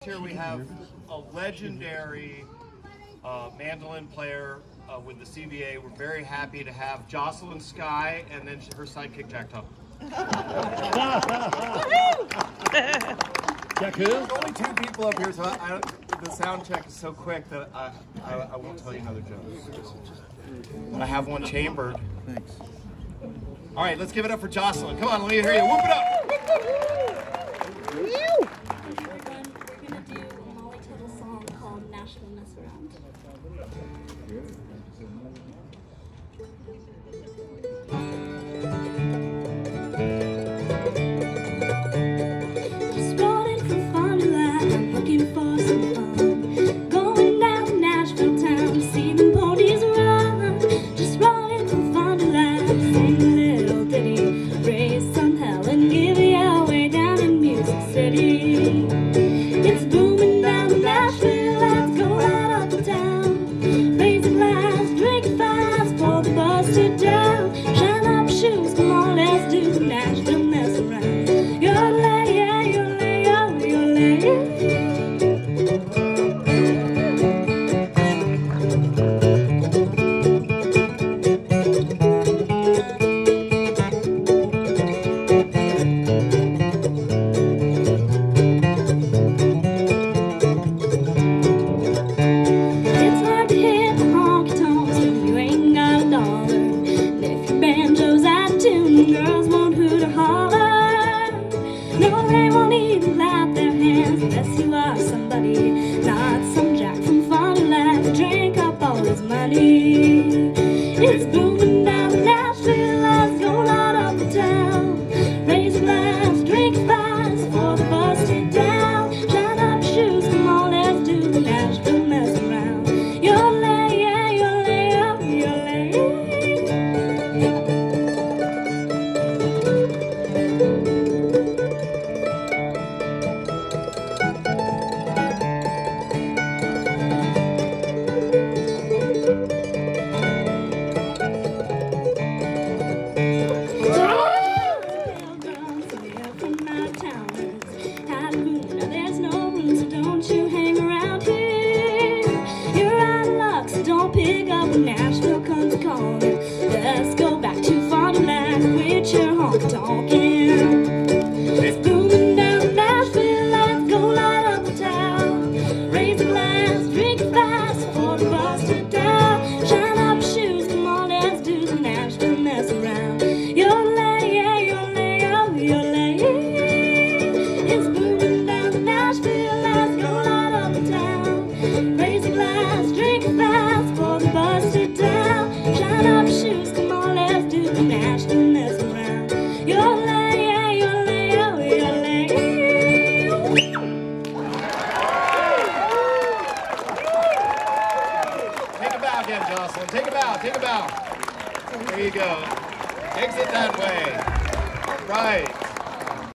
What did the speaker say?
Here we have a legendary mandolin player with the CBA. We're very happy to have Jocelyn Skye and then her sidekick Jack Tuttle. Jack who? There's only two people up here, so the sound check is so quick that I won't tell you another joke. But I have one chambered. Thanks. All right, let's give it up for Jocelyn. Come on, let me hear you. Whoop it up. Everyone, we're going to do a Molly Tuttle song called Nashville Mess Around. Just rolling from Fond-du-Lac, I'm looking for some fun. Going down to Nashville town to see them ponies run. Just rolling from Fond-du-Lac, sing a little ditty, raise some hell and give you away down in Music City. It's booming down in Nashville, let's go right up to town. Raise a glass, drink fast, pour the busted down. Shine up shoes, come on, let's do the Nashville mess around. Yodel-ay, yeah, yodel-ay, oh, yodel-ay. Girls won't hoot or holler. No, they won't even clap their hands unless you are somebody, not some jack from Fond-du-Lac, drink up all his money. It's booming down in Nashville, let's go right up the town. Raise a glass, drink fast, pour the busted down. Shine up shoes, come on, let's do the Nashville mess around. Yodel-ay, yeah, yodel-ay, oh, yodel-ay. There's no room, so don't you hang around here. You're out of luck, so don't pick up when Nashville comes calling. Let's go back to Fond-du-Lac with your honky-tonkin'. It's booming down in Nashville, let's go right up the town. Raise a glass, drink it fast, pour the busted down. Shine up shoes, come on, let's do the Nashville mess around. Yodel-ay, yeah, yodel-ay, oh, yodel-ay. It's booming down in Nashville, let's go right up the town. Raise a glass, drink it fast, pour the busted down. Shine up shoes, come on, let's do the Nashville mess around. Yodel-ay, yeah, yodel-ay, oh, yodel-ay. Take a bow again, Jocelyn. Take a bow, take a bow. There you go. Exit that way. All right.